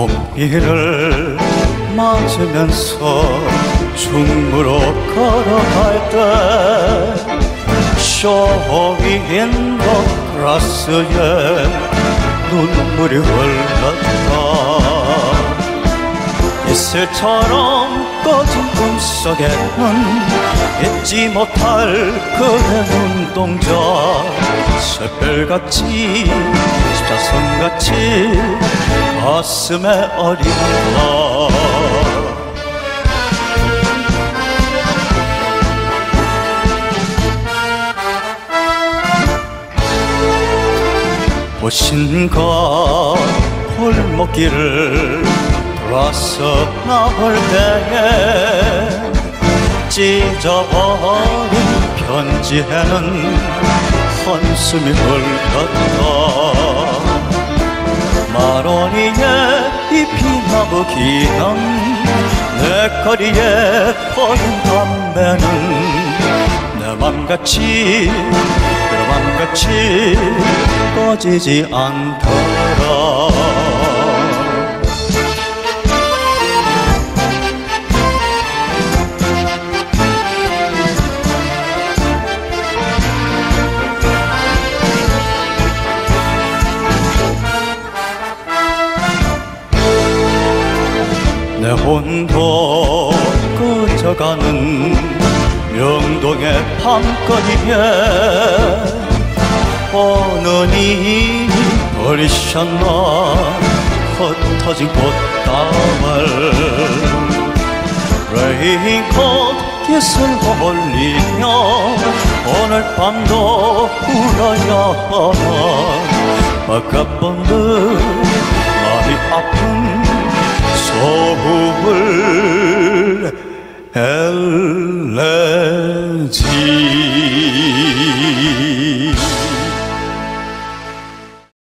봄비를 맞으면서 중부로 걸어갈 때 쇼윈 더 그라스에 눈물이 흘렀다. 이슬처럼 꺼진 꿈속에는 잊지 못할 그대 눈동자, 샛별같이 십자선같이 가슴에 어린다. 보신과 골목길을 돌아서 나올 때에 찢어버린 편지에는 한숨이 흘렀다. 마로니에 잎이 나부기는 내 거리에 버린 담배는 내 맘같이 그 맘같이 꺼지지 않더라. 내 혼도 꺼져가는 명동의 밤거리에 어느 님이 버리셨나 흩어진 꽃다발. 레인콧 깃을 어울리며 오늘 밤도 울어야 하나. 바깥본드 마음이 아픈 소음을 엘레지.